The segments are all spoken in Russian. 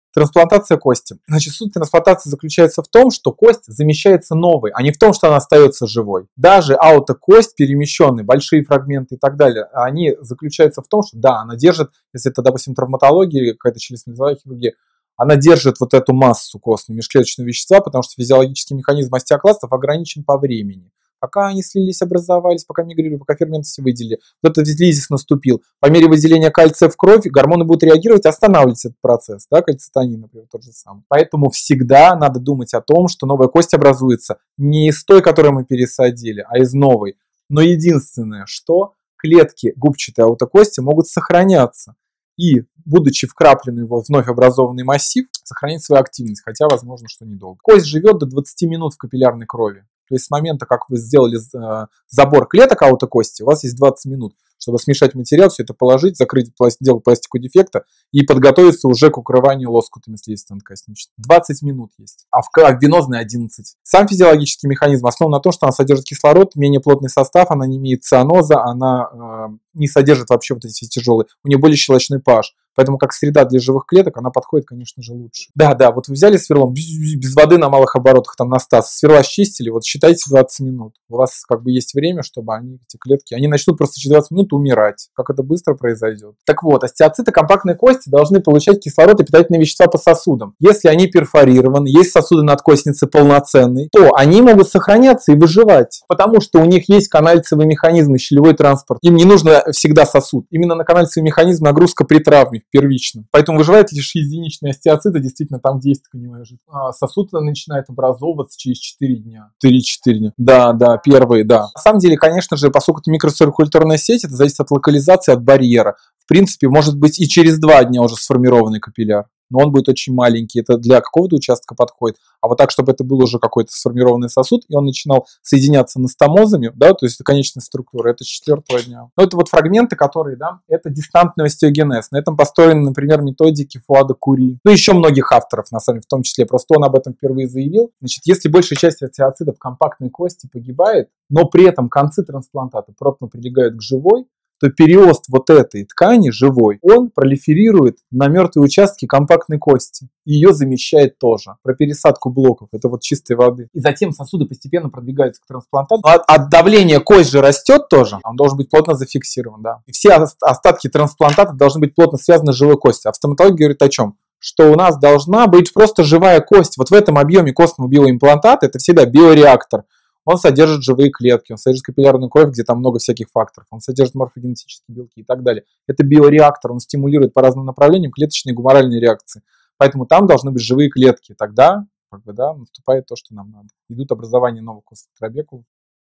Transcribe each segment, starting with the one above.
Трансплантация кости. Значит, суть трансплантации заключается в том, что кость замещается новой, а не в том, что она остается живой. Даже аутокость перемещенная, большие фрагменты и так далее, они заключаются в том, что да, она держит, если это, допустим, травматология, какая-то челюстно-лицевая хирургия, она держит вот эту массу костную, межклеточного вещества, потому что физиологический механизм остеокластов ограничен по времени. Пока они слились, образовались, пока мигрировали, пока ферменты все выделили. Вот этот лизис наступил. По мере выделения кальция в кровь гормоны будут реагировать, останавливать этот процесс. Да, кальцитонин, например, тот же самый. Поэтому всегда надо думать о том, что новая кость образуется не из той, которую мы пересадили, а из новой. Но единственное, что клетки губчатой аутокости могут сохраняться. И, будучи вкраплены в вновь образованный массив, сохранить свою активность, хотя, возможно, что недолго. Кость живет до 20 минут в капиллярной крови. То есть с момента, как вы сделали забор клеток аутокости, у вас есть 20 минут, чтобы смешать материал, все это положить, закрыть, сделать пластику дефекта и подготовиться уже к укрыванию лоскутами слизистой ткани. 20 минут есть, а в венозной 11. Сам физиологический механизм основан на том, что она содержит кислород, менее плотный состав, она не имеет цианоза, она не содержит вообще вот эти все тяжелые, у нее более щелочной pH. Поэтому как среда для живых клеток она подходит, конечно же, лучше. Да, вот вы взяли сверлом без воды на малых оборотах, там на 100, сверла счистили, вот считайте 20 минут. У вас как бы есть время, чтобы эти клетки, они начнут просто через 20 минут умирать. Как это быстро произойдет. Так вот, остеоциты компактной кости должны получать кислород и питательные вещества по сосудам. Если они перфорированы, есть сосуды надкостницы полноценные, то они могут сохраняться и выживать. Потому что у них есть канальцевый механизм и щелевой транспорт. Им не нужно всегда сосуд. Именно на канальцевый механизм нагрузка при травме первично. Поэтому выживают лишь единичные остеоциты, действительно, там, где есть тканевая жидкость. Сосуд начинает образовываться через 4 дня. 3-4 дня. Да, первые, да. На самом деле, конечно же, поскольку это микроциркуляторная сеть, это зависит от локализации, от барьера. В принципе, может быть и через 2 дня уже сформированный капилляр. Но он будет очень маленький, это для какого-то участка подходит. А вот так, чтобы это был уже какой-то сформированный сосуд, и он начинал соединяться анастомозами, да, то есть конечная структура, это с 4-го дня. Но это вот фрагменты, которые, да, это дистантный остеогенез. На этом построены, например, методики Фуада Кури. Ну, еще многих авторов, на самом деле, в том числе. Просто он об этом впервые заявил. Значит, если большая часть остеоцитов компактной кости погибает, но при этом концы трансплантата плотно прилегают к живой, то периост вот этой ткани живой, он пролиферирует на мертвые участки компактной кости. И ее замещает тоже. Про пересадку блоков. Это вот чистой воды. И затем сосуды постепенно продвигаются к трансплантату. От давления кость же растет тоже. Он должен быть плотно зафиксирован. Да. И все остатки трансплантата должны быть плотно связаны с живой костью. А в стоматологии говорит о чем? Что у нас должна быть просто живая кость. Вот в этом объеме костного биоимплантата это всегда биореактор. Он содержит живые клетки, он содержит капиллярную кровь, где там много всяких факторов, он содержит морфогенетические белки и так далее. Это биореактор, он стимулирует по разным направлениям клеточные и гуморальные реакции. Поэтому там должны быть живые клетки. Тогда наступает то, что нам надо. Идут образование новых костных трабекулов.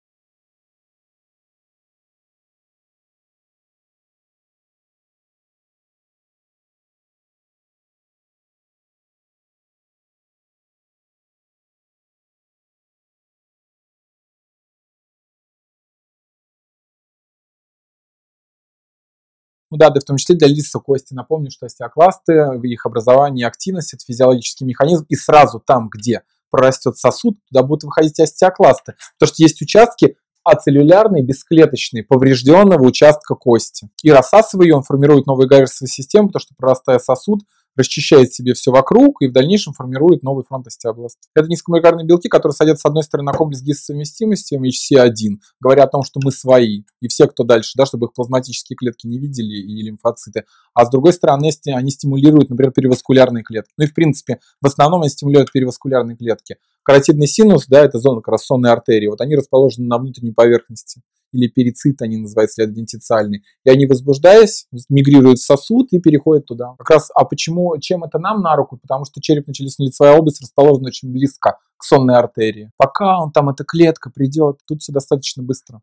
Да, в том числе для листьев кости. Напомню, что остеокласты, в их образовании активность – это физиологический механизм, и сразу там, где прорастет сосуд, туда будут выходить остеокласты. Потому что есть участки ацеллюлярные, бесклеточные, поврежденного участка кости. И рассасывая ее, он формирует новую гайверсовую систему, потому что, прорастая сосуд, расчищает себе все вокруг и в дальнейшем формирует новый фронт остеобласта. Это низкомолекулярные белки, которые садятся с одной стороны на комплекс гистосовместимости MHC1, говоря о том, что мы свои, и все, кто дальше, да, чтобы их плазматические клетки не видели и лимфоциты. А с другой стороны, они стимулируют, например, периваскулярные клетки. Ну и в принципе, в основном они стимулируют периваскулярные клетки. Каротидный синус, да, это зона как раз сонной артерии, вот они расположены на внутренней поверхности. Или перицит они называются, или адвентициальные. И они, возбуждаясь, мигрируют в сосуд и переходят туда. Как раз, чем это нам на руку? Потому что черепно-челюстно-лицевая область расположена очень близко к сонной артерии. Пока эта клетка придет, тут все достаточно быстро.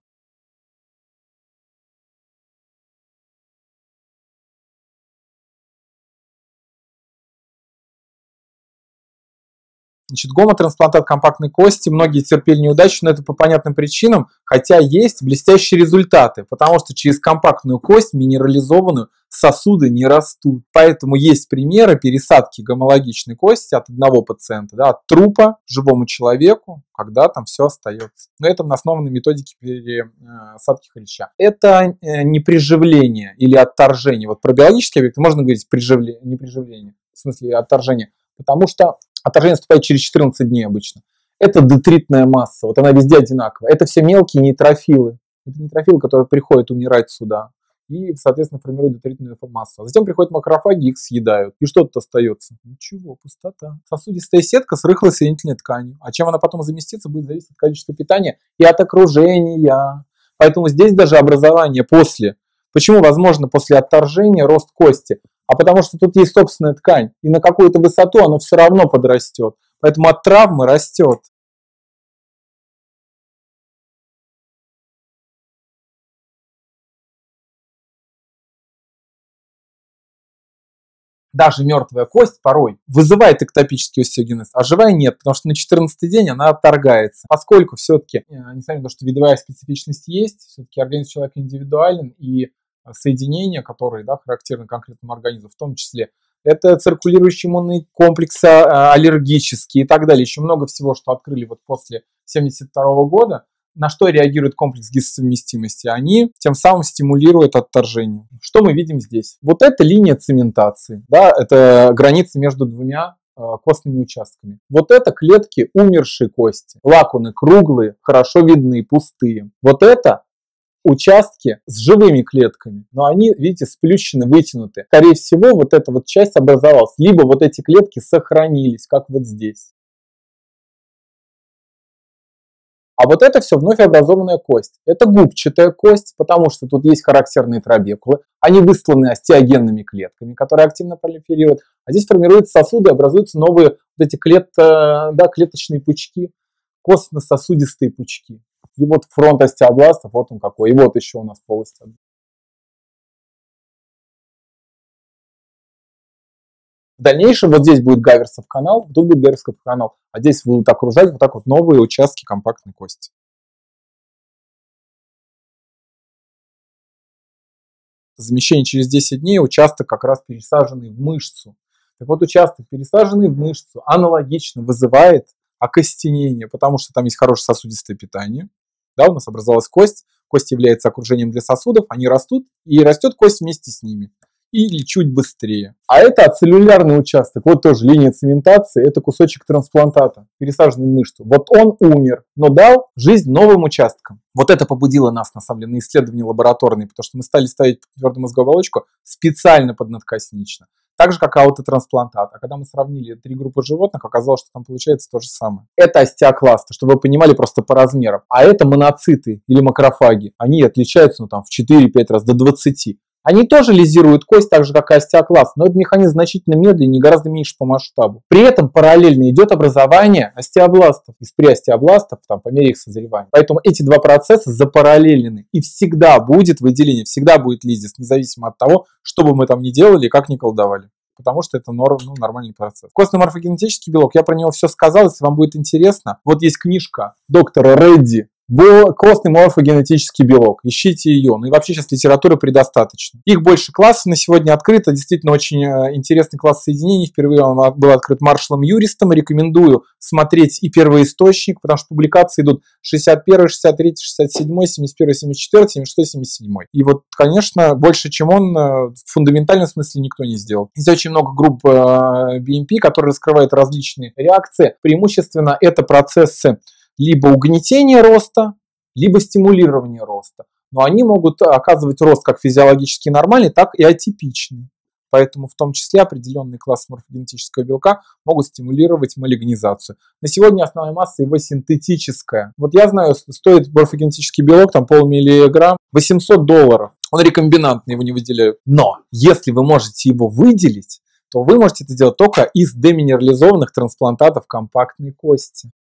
Значит, гомотрансплантат компактной кости, многие терпели неудачу, но это по понятным причинам, хотя есть блестящие результаты, потому что через компактную кость, минерализованную, сосуды не растут. Поэтому есть примеры пересадки гомологичной кости от одного пациента, да, от трупа живому человеку, когда там все остается. Но это основаны методики пересадки хряща. Это не приживление или отторжение. Вот про биологические объекты можно говорить не приживление. в смысле отторжения? Потому что отторжение наступает через 14 дней обычно. Это детритная масса, вот она везде одинаковая. Это все мелкие нейтрофилы. Это нейтрофилы, которые приходят умирать сюда и, соответственно, формируют детритную массу. А затем приходят макрофаги, их съедают. И что тут остается? Ничего, пустота. Сосудистая сетка с рыхлой соединительной тканью. А чем она потом заместится, будет зависеть от количества питания и от окружения. Поэтому здесь даже образование после. Почему возможно после отторжения рост кости? А потому что тут есть собственная ткань. И на какую-то высоту оно все равно подрастет. Поэтому от травмы растет. Даже мертвая кость порой вызывает эктопический остеогенез, а живая нет, потому что на 14-й день она отторгается. Поскольку все-таки, несмотря на то, что видовая специфичность есть, все-таки организм человека индивидуален, и соединения, которые характерны конкретному организму, в том числе, это циркулирующий иммунный комплекс, аллергический и так далее. Еще много всего, что открыли вот после 1972 года, на что реагирует комплекс гистосовместимости? Они тем самым стимулируют отторжение. Что мы видим здесь? Вот это линия цементации, это граница между двумя костными участками. Вот это клетки умершей кости. Лакуны круглые, хорошо видны, пустые. Вот это участки с живыми клетками, но они, видите, сплющены, вытянуты. Скорее всего, вот эта вот часть образовалась, либо вот эти клетки сохранились, как вот здесь. А вот это все вновь образованная кость. Это губчатая кость, потому что тут есть характерные трабекулы. Они высланы остеогенными клетками, которые активно пролиферируют. А здесь формируются сосуды, образуются новые вот эти клеточные пучки, костно-сосудистые пучки. И вот фронт остеобластов, вот он какой. И вот еще у нас полость. В дальнейшем вот здесь будет Гаверсов канал, тут будет Гаверсов канал, а здесь будут окружать вот так вот новые участки компактной кости. Замещение через 10 дней, участок как раз пересаженный в мышцу. Так вот, участок, пересаженный в мышцу, аналогично вызывает окостенение, потому что там есть хорошее сосудистое питание. У нас образовалась кость, кость является окружением для сосудов, они растут, и растет кость вместе с ними. Или чуть быстрее. А это ацеллюлярный участок, вот тоже линия цементации, это кусочек трансплантата, пересаженный в мышцу. Вот он умер, но дал жизнь новым участкам. Вот это побудило нас, на самом деле, на исследования лабораторные, потому что мы стали ставить твердую мозговую оболочку специально поднадкоснично. Так же, как аутотрансплантат. А когда мы сравнили 3 группы животных, оказалось, что там получается то же самое. Это остеокласты, чтобы вы понимали просто по размерам. А это моноциты или макрофаги. Они отличаются в 4-5 раз, до 20. Они тоже лизируют кость, так же, как и остеокласт, но этот механизм значительно медленнее и гораздо меньше по масштабу. При этом параллельно идет образование остеобластов из преостеобластов по мере их созревания. Поэтому эти два процесса запараллелены. И всегда будет выделение, всегда будет лизис, независимо от того, что бы мы там ни делали и как ни колдовали. Потому что это нормальный процесс. Костно-морфогенетический белок, я про него все сказал, если вам будет интересно. Вот есть книжка доктора Редди, костный морфогенетический белок. Ищите ее. И вообще сейчас литературы предостаточно. Их больше классов на сегодня открыто. Действительно очень интересный класс соединений. Впервые он был открыт Маршалом Юристом. Рекомендую смотреть и первоисточник, потому что публикации идут 61, 63, 67, 71, 74, 76, 77. И вот, конечно, больше, чем он, в фундаментальном смысле никто не сделал. Здесь очень много групп BMP, которые раскрывают различные реакции. Преимущественно это процессы либо угнетение роста, либо стимулирование роста. Но они могут оказывать рост как физиологически нормальный, так и атипичный. Поэтому в том числе определенные классы морфогенетического белка могут стимулировать малигнизацию. На сегодня основная масса его синтетическая. Вот я знаю, стоит морфогенетический белок, полмиллиграмм, $800. Он рекомбинантный, его не выделяют. Но если вы можете его выделить, то вы можете это сделать только из деминерализованных трансплантатов компактной кости.